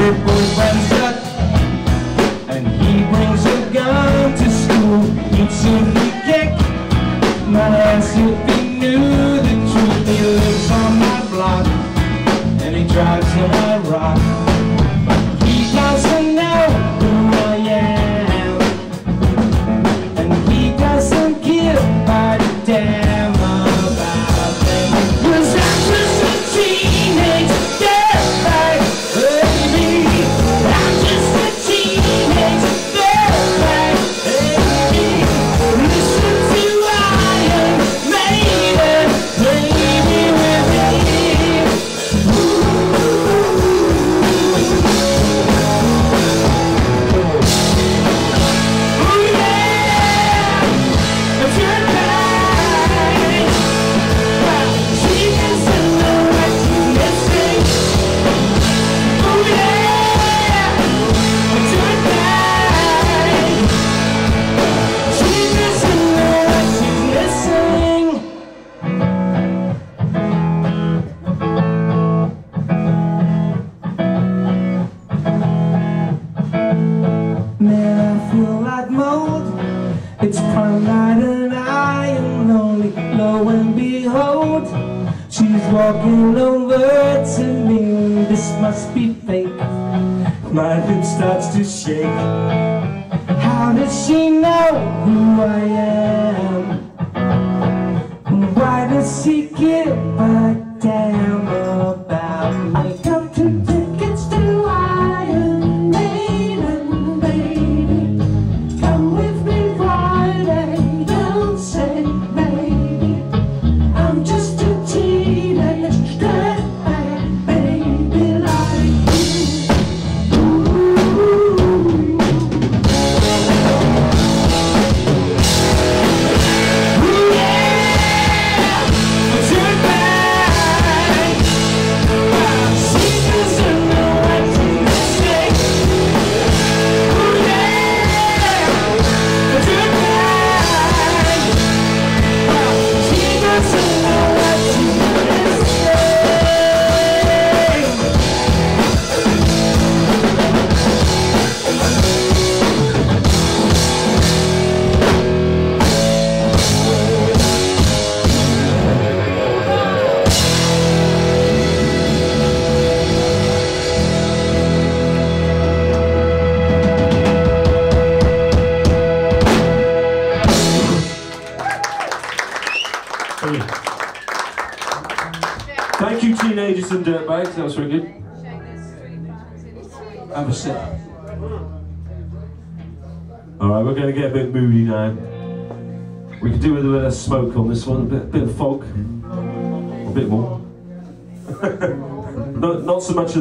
her boyfriend's up, and he brings a gun to school. Eats him the kick, not ask if he knew the truth. He lives on my block, and he drives in my rock. He doesn't know who I am, and he doesn't give a damn about them. 'Cause I'm just a teenage dirtbag, baby. I'm just a teenage dirtbag, baby. Listen to Iron Maiden, baby, with me. Ooh yeah, it's your night. She doesn't know what she's missing. Ooh yeah, it's your night. She doesn't know what she's missing. Man, I feel like mold. It's prime night and I am lonely. Lo and behold, she's walking over to me. This must be fake. My hip starts to shake. How does she know who I am? Why does she give a damn about me? Come to tickets to Iron Maiden, baby. Come with me Friday, don't say maybe. I'm just a teenage dirtbag, baby, like you. Ooh. Ooh, yeah, dirtbag. She doesn't know what to say. Ooh, yeah, dirtbag. She doesn't know what to say. Thank you, teenagers and dirtbags. That was very good. Have a sip. Alright, we're going to get a bit moody now. We could do with a bit of smoke on this one, a bit of fog. A bit more. Not so much